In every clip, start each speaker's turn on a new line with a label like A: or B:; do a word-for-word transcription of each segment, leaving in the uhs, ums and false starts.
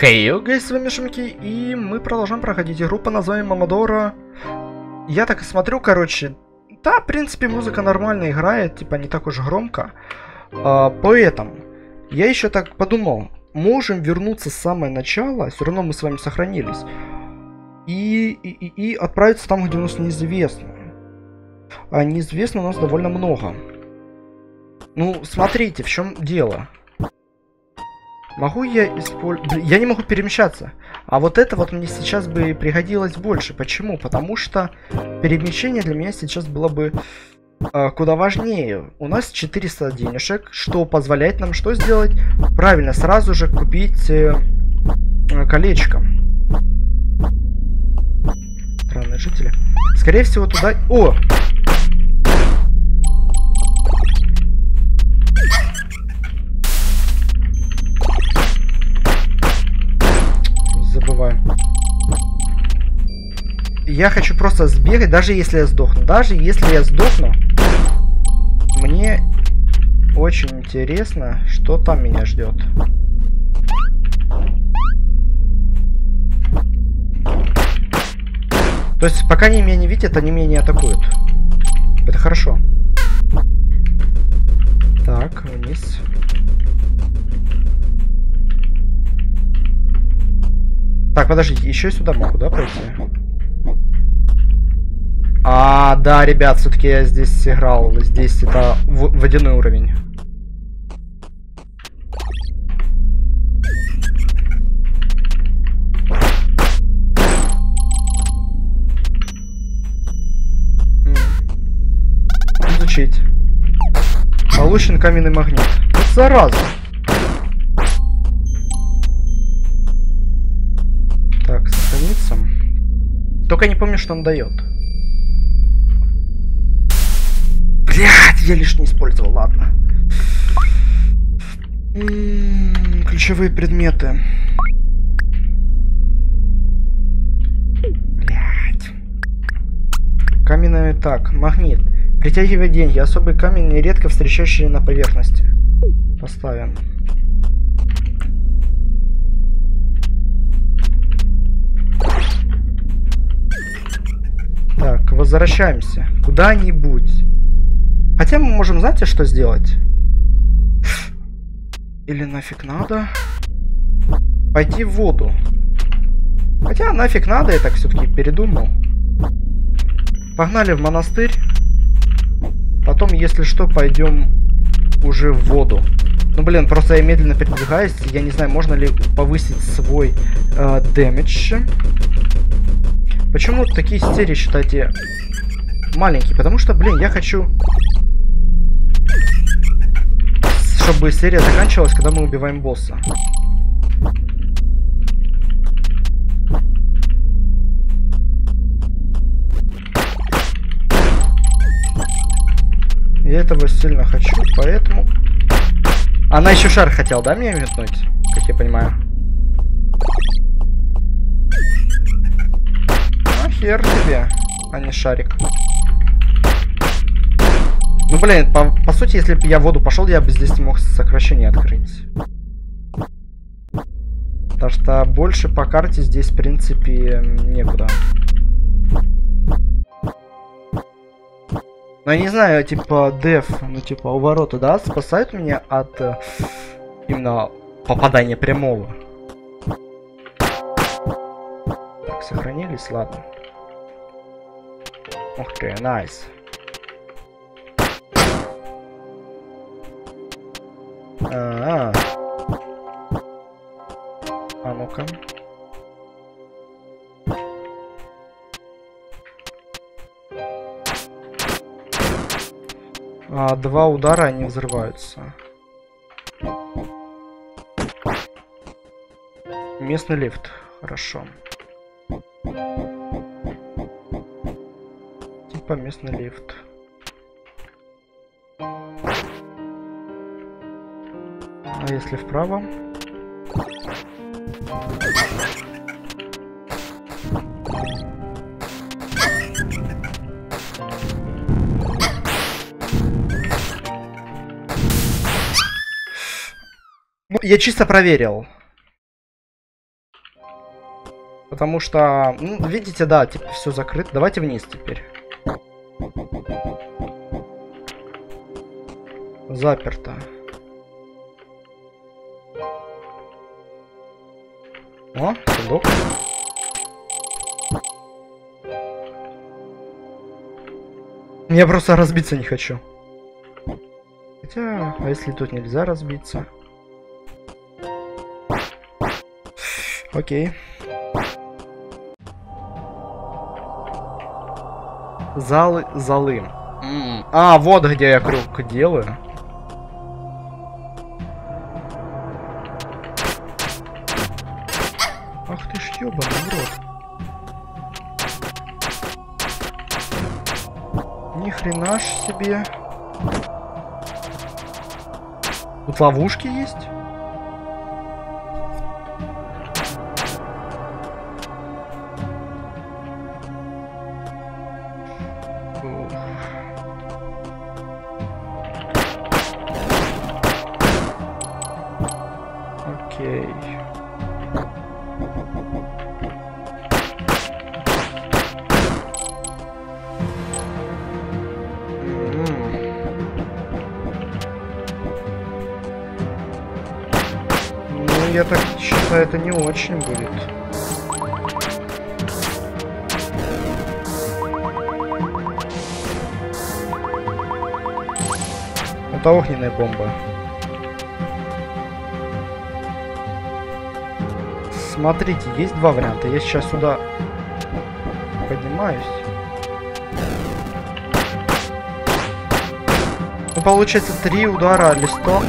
A: Хей, hey, гайс, с вами Шумки, и мы продолжаем проходить игру по названию Momodora. Я так и смотрю, короче, да, в принципе, музыка нормально играет, типа не так уж громко. А, поэтому я еще так подумал, можем вернуться с самого начала, все равно мы с вами сохранились, и, и, и, и отправиться там, где у нас неизвестно. А неизвестно у нас довольно много. Ну, смотрите, в чем дело. Могу я использовать... Я не могу перемещаться. А вот это вот мне сейчас бы пригодилось больше. Почему? Потому что перемещение для меня сейчас было бы э, куда важнее. У нас четыреста денежек, что позволяет нам что сделать? Правильно, сразу же купить э, э, колечко. Странные жители. Скорее всего туда... О! Забываю. Я хочу просто сбегать, даже если я сдохну. Даже если я сдохну, мне очень интересно, что там меня ждет. То есть, пока они меня не видят, они меня не атакуют. Это хорошо. Так, вниз. Так, подождите, еще сюда могу, да, пройти? А, да, ребят, все-таки я здесь сыграл. Здесь это водяной уровень. Изучить. Получен каменный магнит. Вот зараза. Так, сохраниться. Только не помню, что он дает. Блять, я лишь не использовал, ладно. М-м, ключевые предметы. Блять. Каменный, так, магнит. Притягивает деньги. Особый камень, нередко встречающий на поверхности. Поставим. Так, возвращаемся. Куда-нибудь. Хотя мы можем, знаете, что сделать? Или нафиг надо? Пойти в воду. Хотя нафиг надо, я так все-таки передумал. Погнали в монастырь. Потом, если что, пойдем уже в воду. Ну, блин, просто я медленно передвигаюсь. Я не знаю, можно ли повысить свой э, дэмидж. Почему такие серии, считайте, маленькие? Потому что, блин, я хочу, чтобы серия заканчивалась, когда мы убиваем босса. Я этого сильно хочу, поэтому... Она еще шар хотела, да, мне метнуть? Как я понимаю. Хер тебе, а не шарик. Ну, блин, по, по сути, если бы я в воду пошел, я бы здесь не мог сокращение открыть. Потому что больше по карте здесь, в принципе, некуда. Но я не знаю, типа, деф, ну, типа, у ворота, да, спасает меня от э, именно попадания прямого. Так, сохранились, ладно. Ух ты, найс. А-а-а. А ну-ка. А, два удара, они взрываются. Местный лифт. Хорошо. Типа местный лифт. А если вправо? Я чисто проверил. Потому что, ну, видите, да, типа все закрыто. Давайте вниз теперь. Заперто. О, сундук. Я просто разбиться не хочу. Хотя, а если тут нельзя разбиться? Окей. Залы, залы. М-м. А, вот где я круг делаю. Ах ты ж ёбаный рот. Ни хрена ж себе. Тут ловушки есть? Окей. Я так считаю, это не очень будет. Это огненная бомба. Смотрите, есть два варианта. Я сейчас сюда поднимаюсь. Ну, получается, три удара листом.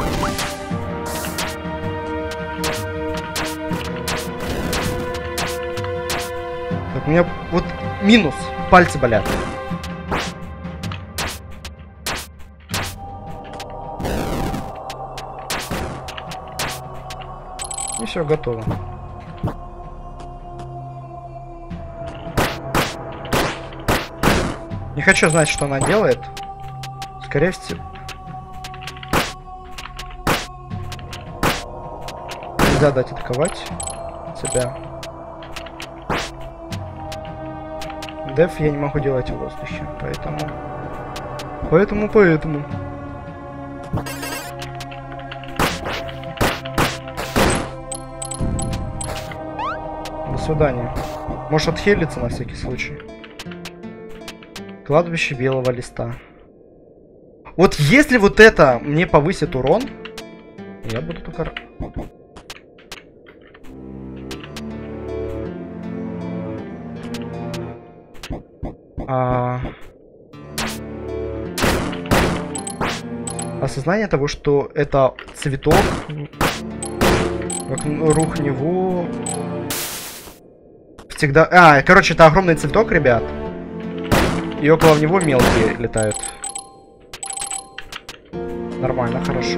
A: У меня вот минус. Пальцы болят. И все, готово. Не хочу знать, что она делает. Скорее всего... Нельзя дать атаковать себя. Деф я не могу делать в воздухе, поэтому... Поэтому, поэтому... До свидания. Можешь отхилиться на всякий случай. Кладбище белого листа. Вот если вот это мне повысит урон, я буду только... А... Осознание того, что это цветок, как рух него всегда... А, короче, это огромный цветок, ребят. И около него мелкие летают. Нормально, хорошо.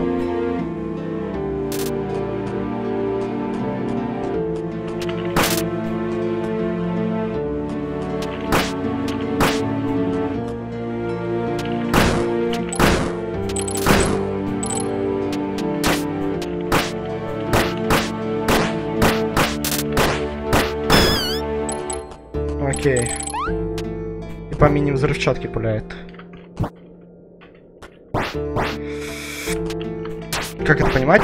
A: Окей. И по мини-взрывчатке пуляет. Как это понимать?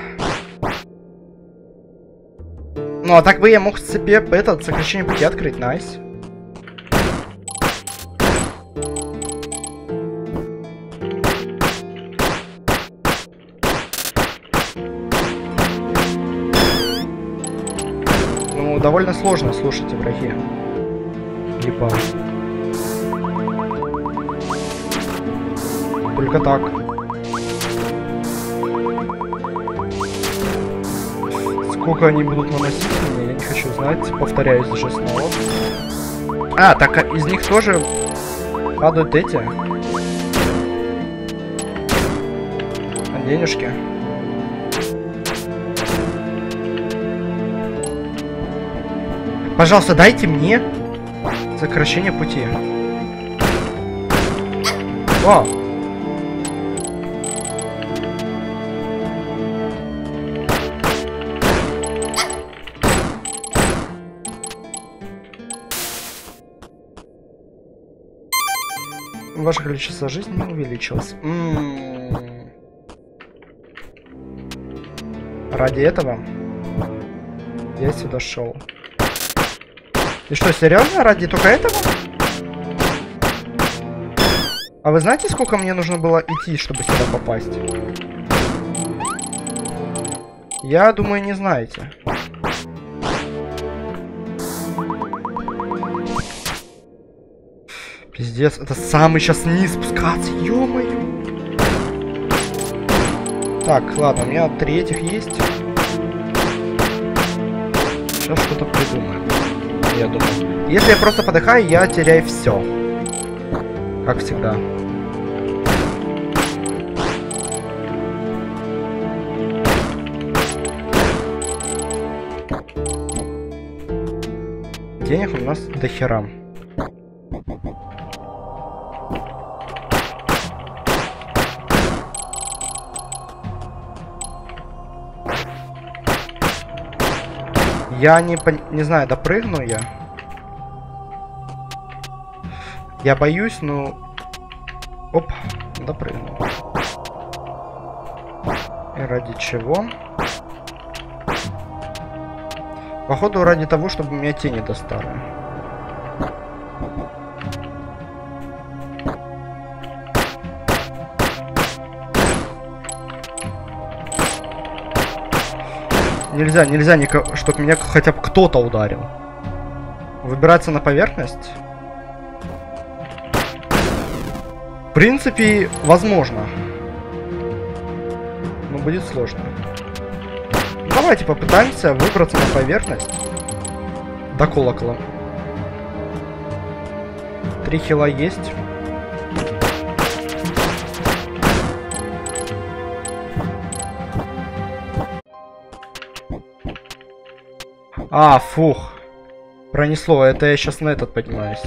A: Ну, а так бы я мог с цепи этот сокращение пути открыть, найс. Ну, довольно сложно, слушайте, враги. Ебал. Только так. Сколько они будут наносить мне, я не хочу знать. Повторяюсь даже снова. А, так из них тоже падают эти. А денежки. Пожалуйста, дайте мне сокращение пути. О! Ваше количество жизни не увеличилось. М-м-м. Ради этого я сюда шел. И что, серьезно? Ради только этого? А вы знаете, сколько мне нужно было идти, чтобы сюда попасть? Я думаю, не знаете. Пиздец, это самый сейчас низ спускаться, ё-моё. Так, ладно, у меня три этих есть. Сейчас что-то придумаем, я думаю. Если я просто подыхаю, я теряю все. Как всегда. Денег у нас до хера. Я не, не знаю, допрыгну я. Я боюсь, ну... Оп, допрыгну. И ради чего? Походу, ради того, чтобы меня тени достали. Нельзя, нельзя, нико... чтобы меня хотя бы кто-то ударил. Выбираться на поверхность? В принципе, возможно. Но будет сложно. Давайте попытаемся выбраться на поверхность. До колокола. Три хила есть. А, фух. Пронесло. Это я сейчас на этот поднимаюсь.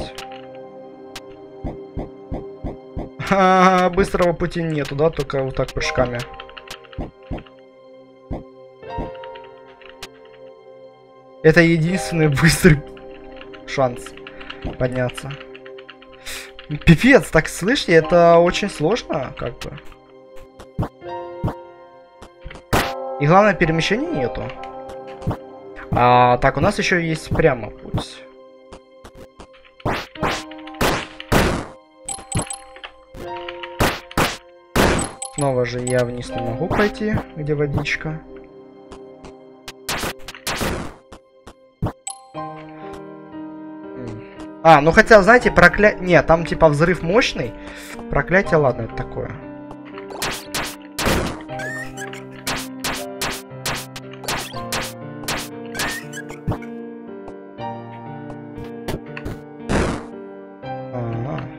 A: Ха-ха, быстрого пути нету, да? Только вот так прыжками. Это единственный быстрый шанс подняться. Пипец, так слышите, это очень сложно, как бы. И главное, перемещения нету. А, так, у нас еще есть прямо путь. Снова же я вниз не могу пойти, где водичка. А, ну хотя, знаете, проклятие... Нет, там типа взрыв мощный. Проклятие, ладно, это такое. Ага.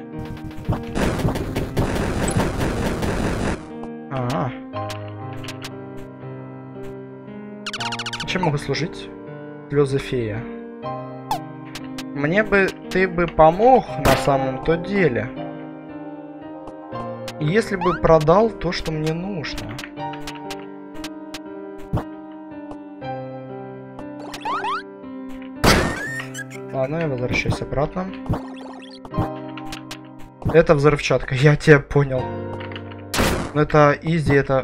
A: Ага. Чем могу служить? Слезы фея. Мне бы ты бы помог на самом-то деле. Если бы продал то, что мне нужно. Ладно, я возвращаюсь обратно. Это взрывчатка, я тебя понял. Но это изи, это...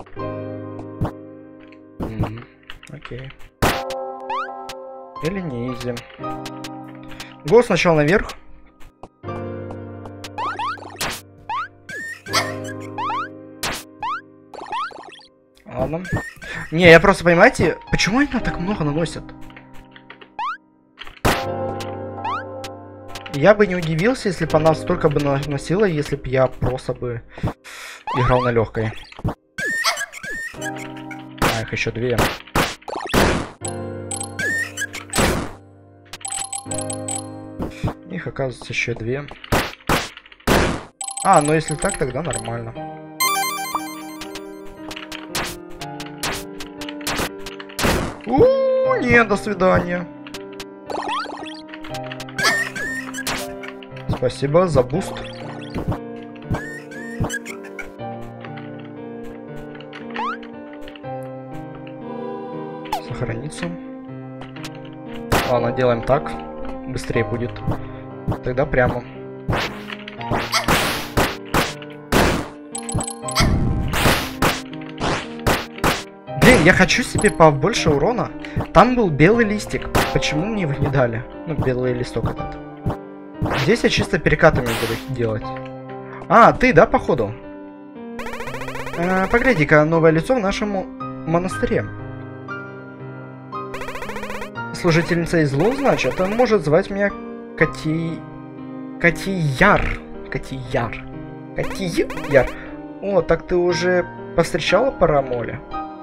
A: Mm, окей. Или не изи. Го сначала наверх. Ладно. Не, я просто, понимаете, почему они так много наносят? Я бы не удивился, если бы она столько бы наносила, если бы я просто бы играл на легкой. А, их еще две. Их, оказывается, еще две. А, ну если так, тогда нормально. У-у-у, нет, до свидания. Спасибо за буст. Сохраниться. Ладно, делаем так. Быстрее будет. Тогда прямо. Блин, я хочу себе побольше урона. Там был белый листик. Почему мне его не дали? Ну, белый листок этот. Здесь я чисто перекатами буду делать. А, ты, да, походу? Э, Погляди-ка, новое лицо в нашем монастыре. Служительница из Лун, значит, он может звать меня Кати... Катияр. Катияр. Катияр. О, так ты уже повстречала Парамоля?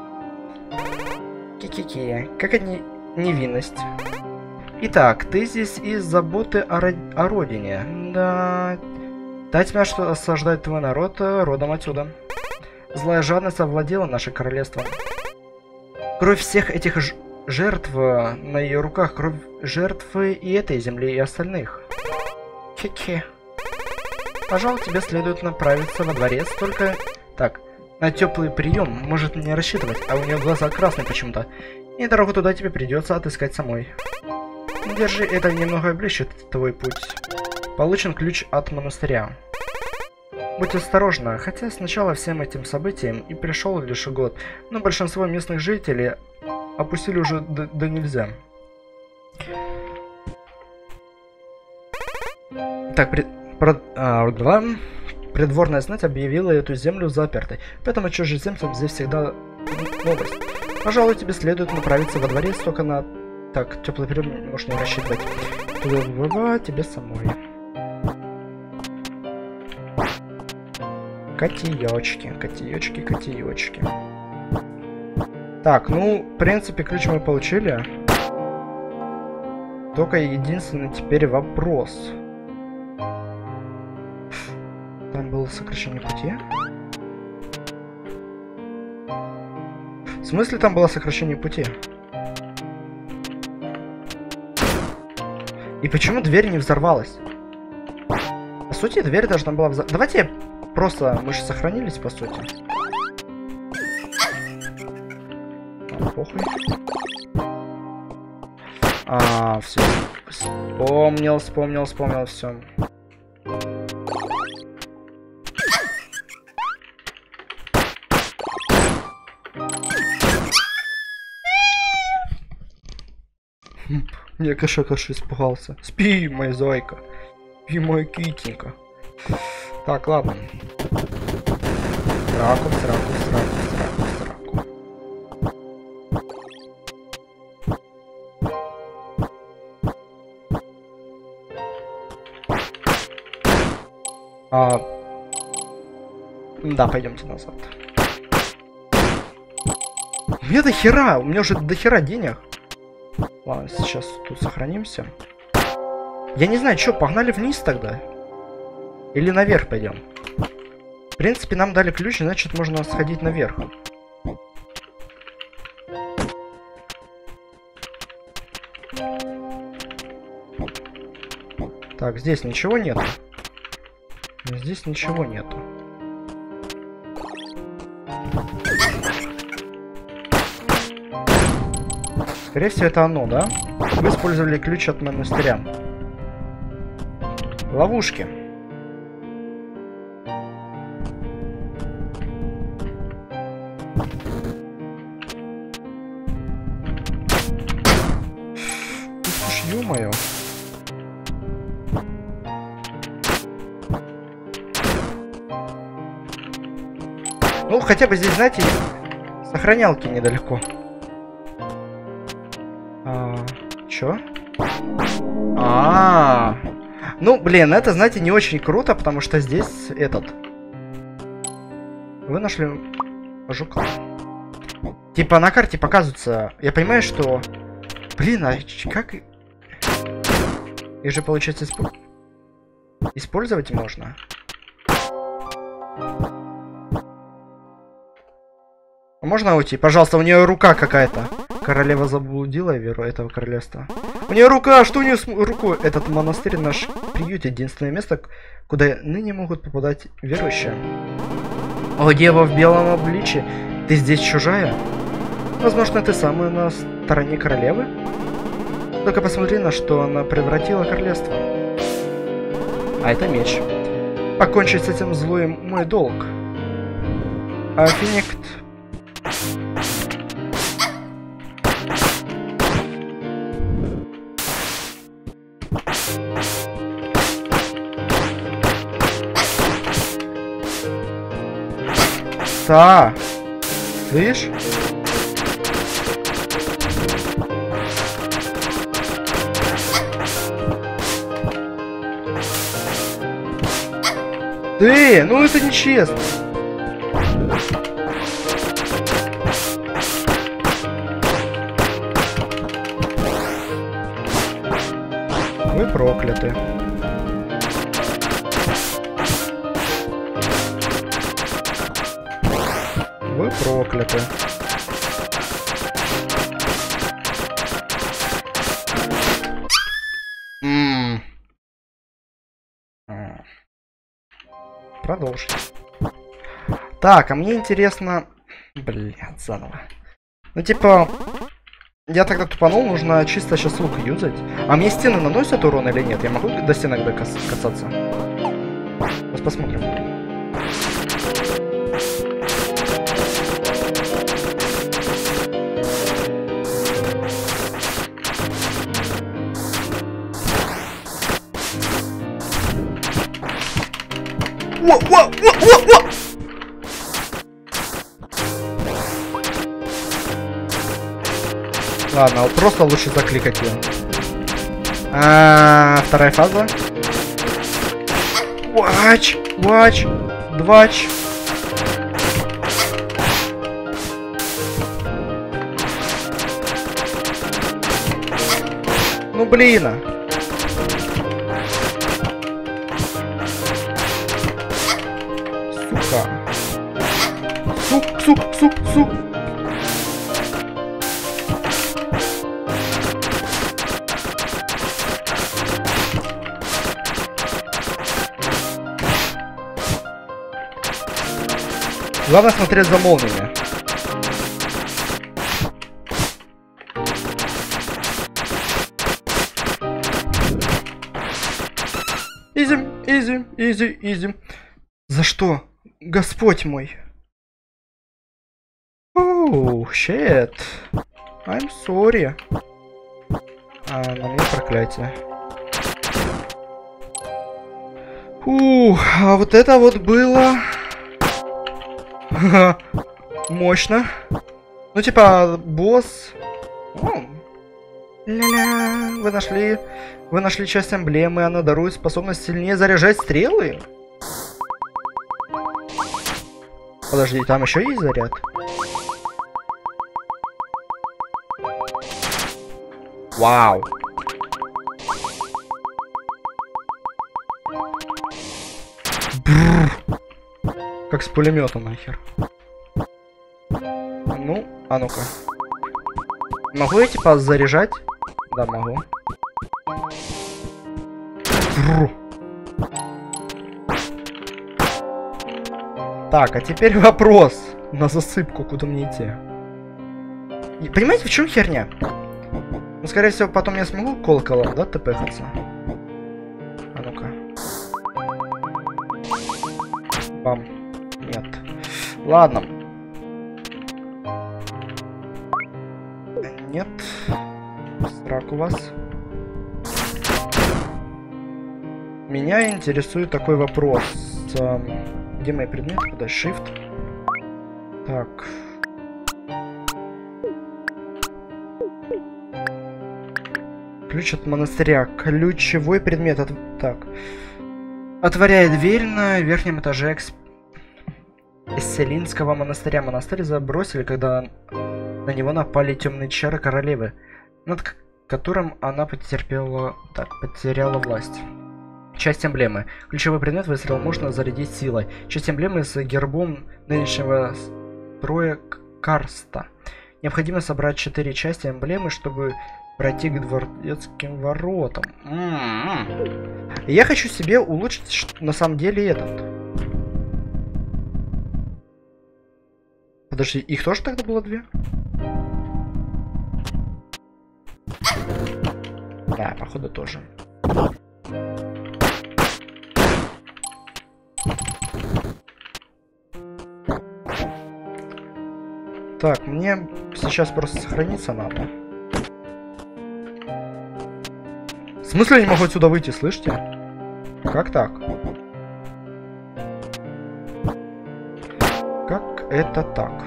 A: Ки-ки-ки. Как они... невинность. Итак, ты здесь из заботы о, ро... о родине. Да... Та тьма, что осаждает твой народ, родом отсюда. Злая жадность овладела нашим королевством. Кровь всех этих ж... жертв на ее руках, кровь жертвы и этой земли, и остальных. Хе-хе. Пожалуй, тебе следует направиться во дворец, только... Так, на теплый прием может не рассчитывать, а у нее глаза красные почему-то. И дорогу туда тебе придется отыскать самой. Держи, это немного облегчит твой путь. Получен ключ от монастыря. Будь осторожна, хотя сначала всем этим событиям и пришел лишь год, но большинство местных жителей опустили уже до, до нельзя. Так, пред, про, а, придворная знать объявила эту землю запертой, поэтому чужеземцам здесь всегда новость. Пожалуй, тебе следует направиться во дворец только на... Так, теплый прием можешь не рассчитывать. Туда тебе самой. Котеечки, котеечки, котеечки. Так, ну, в принципе, ключ мы получили. Только единственный теперь вопрос. Там было сокращение пути. В смысле там было сокращение пути? И почему дверь не взорвалась? По сути, дверь должна была взорваться. Давайте я просто... Мы же сохранились, по сути. Похуй. А, все. Вспомнил, вспомнил, вспомнил, все. Я каша-каша испугался. Спи, моя зайка. Спи, моя китенька. Так, ладно. Сраку, сраку, сраку, сраку, сраку. А... Да, пойдемте назад. У меня до хера, у меня уже до хера денег. Ладно, сейчас тут сохранимся. Я не знаю, что, погнали вниз тогда? Или наверх пойдем? В принципе, нам дали ключ, значит, можно сходить наверх. Так, здесь ничего нету. Здесь ничего нету. Скорее всего, это оно, да? Вы использовали ключ от монастыря. Ловушки. Уж ё-моё. Ну, хотя бы здесь, знаете, сохранялки недалеко. А, чё? А, -а, а. Ну, блин, это, знаете, не очень круто, потому что здесь этот... Вы нашли жука. Типа на карте показывается... Я понимаю, что... Блин, а как... Их же, получается, исп... использовать можно. Можно уйти? Пожалуйста, у нее рука какая-то. Королева заблудила веру этого королевства. У нее рука, что у нее с рукой? Этот монастырь, наш приют, единственное место, куда ныне могут попадать верующие. О, дева в белом обличье, ты здесь чужая? Возможно, ты самая на стороне королевы? Только посмотри, на что она превратила королевство. А это меч. Покончить с этим злоем мой долг. А Финикт... Да. Слышь? Ты, ну это нечестно. Вы прокляты. Вы прокляты. М-м. Продолжить. Так, а мне интересно... Блин, заново. Ну, типа... Я тогда тупанул, нужно чисто сейчас лук юзать. А мне стены наносят урон или нет? Я могу до стенок касаться? Сейчас посмотрим. Во, во, во, во, во! Ладно, вот просто лучше закликать ее. А, вторая фаза. Вач, вач, двач. Ну блин. А. Сук, сук, сук, сук. Главное смотреть за молниями. Изи, изи, изи, изи. За что? Господь мой. Оу, щет. I'm sorry. А, на мне проклятие. Ух, а вот это вот было... Мощно. Ну, типа, босс... Ля-ля, вы нашли... Вы нашли часть эмблемы, она дарует способность сильнее заряжать стрелы? Подожди, там еще есть заряд? Вау. Бррр. Как с пулемета нахер. Ну, а ну-ка. Могу я типа заряжать? Да, могу. Бррр. Так, а теперь вопрос на засыпку, куда мне идти. И, понимаете, в чем херня? Ну, скорее всего, потом я смогу колоколом, да, тпхаться? А ну-ка. Бам. Нет. Ладно. Нет. Срак у вас. Меня интересует такой вопрос. Где мои предметы? Куда? Shift. Так. Ключ от монастыря. Ключевой предмет. От... Так. Отворяет дверь на верхнем этаже эксп... Эсселинского монастыря. Монастырь забросили, когда на него напали темные чары королевы, над которым она потерпела... Так, потеряла власть. Часть эмблемы. Ключевой предмет выстрел можно зарядить силой. Часть эмблемы с гербом нынешнего строя Карста. Необходимо собрать четыре части эмблемы, чтобы пройти к дворецким воротам. М-м-м. Я хочу себе улучшить на самом деле этот. Подожди, их тоже тогда было две? Да, походу тоже. Так, мне сейчас просто сохраниться надо. В смысле я не могу отсюда выйти, слышите? Как так? Как это так?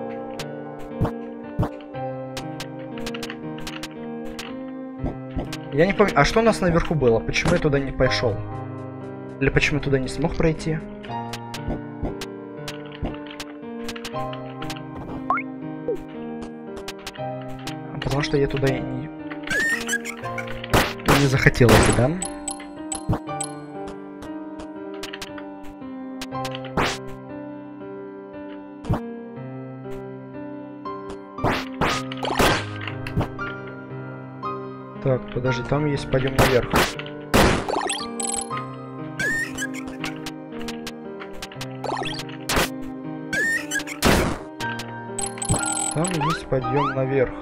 A: Я не помню, а что у нас наверху было? Почему я туда не пошел? Или почему я туда не смог пройти? Потому что я туда и не... не захотел идти, да? Так, подожди, там есть, пойдем наверх. Там есть подъем наверх.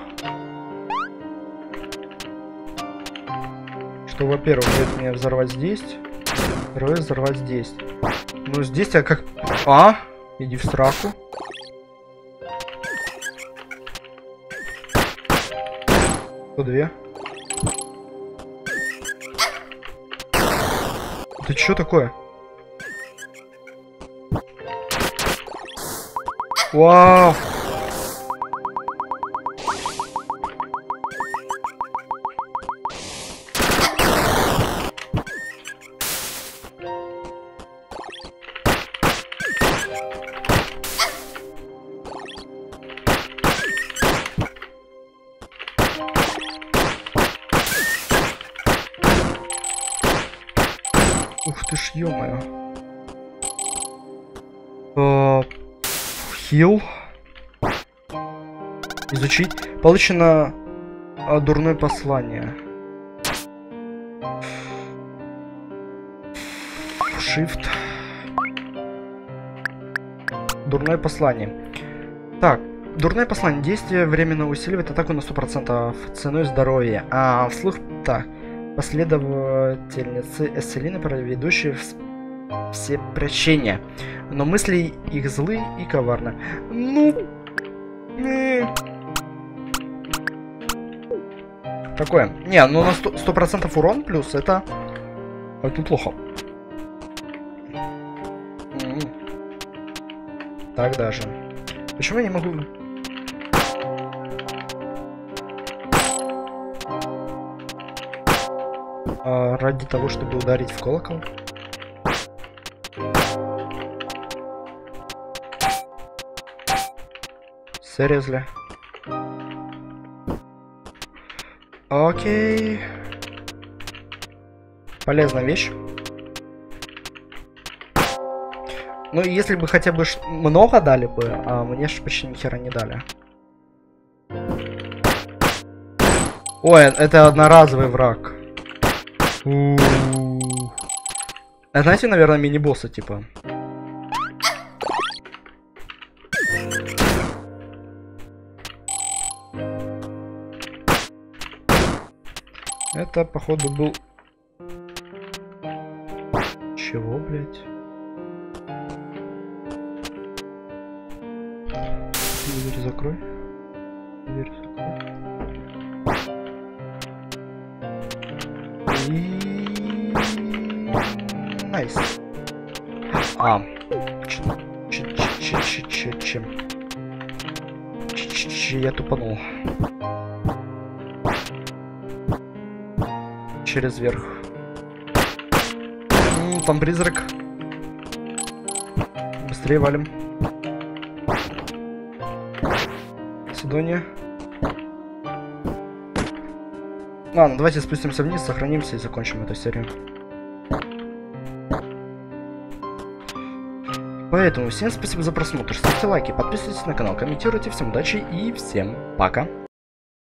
A: Что, во-первых, будет меня взорвать здесь. Второе, взорвать здесь. Ну, здесь я как... А? Иди в сраку. По две. Это что такое? Вау! Ух ты ж, ё-моё. Хил. Изучить. Получено а, дурное послание. Shift. Дурное послание. Так, дурное послание. Действие временно усиливает атаку на сто процентов ценой здоровья. А вслух... Так. Последовательницы Эсселины, проведущие все прощения. Но мысли их злы и коварны. Ну... Такое. Не, ну на сто процентов урон плюс, это... Это плохо. Так даже. Почему я не могу... А, ради того, чтобы ударить в колокол? Seriously? Окей. Полезная вещь. Ну, если бы хотя бы много дали бы, а мне ж почти ни хера не дали. Ой, это одноразовый враг. У-у-у. А знаете, наверное, мини-босса типа. Это, походу, был... Чего, блядь? Дверь закрой. Дверь закрой. И... Найс. А. Ч-ч-ч-ч-ч-чем. Ч-ч-ч, я тупанул. Через верх. М-м, там призрак. Быстрее валим. Сидония. Ладно, давайте спустимся вниз, сохранимся и закончим эту серию. Поэтому всем спасибо за просмотр, ставьте лайки, подписывайтесь на канал, комментируйте, всем удачи и всем пока.